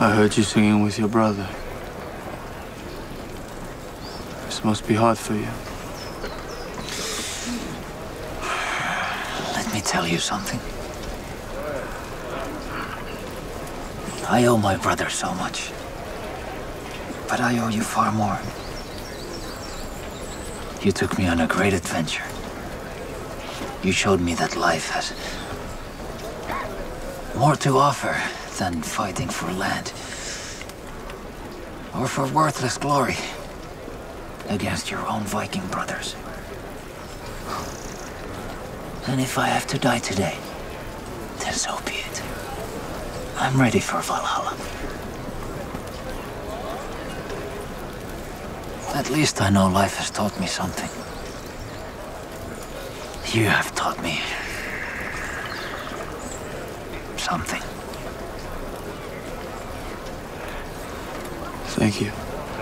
I heard you singing with your brother. This must be hard for you. Let me tell you something. I owe my brother so much. But I owe you far more. You took me on a great adventure. You showed me that life has more to offer than fighting for land or for worthless glory against your own Viking brothers. And if I have to die today, then so be it. I'm ready for Valhalla. At least I know life has taught me something. You have taught me something. Thank you.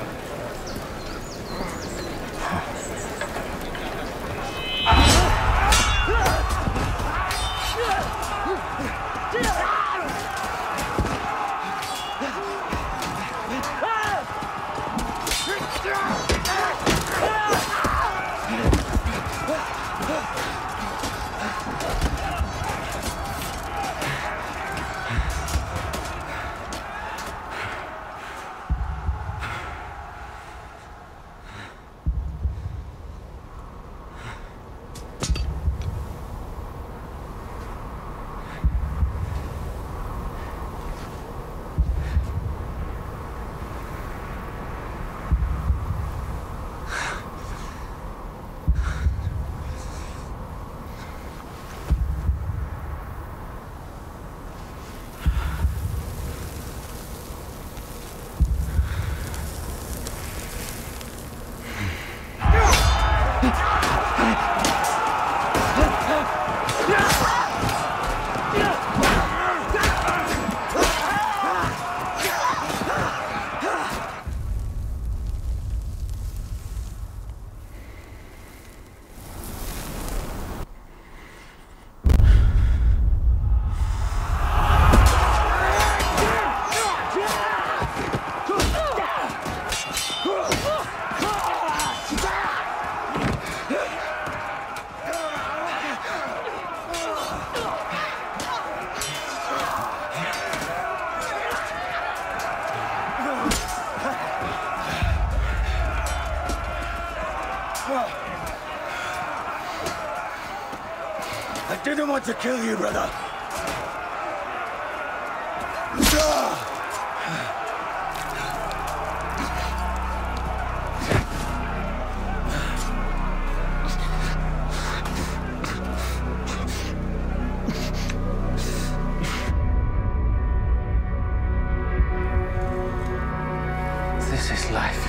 I didn't want to kill you, brother. This is life.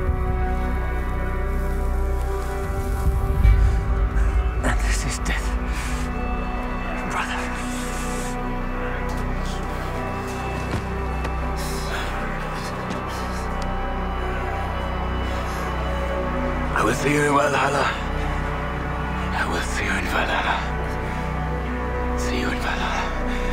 And this is death. Brother. I will see you in Valhalla. I will see you in Valhalla. See you in Valhalla.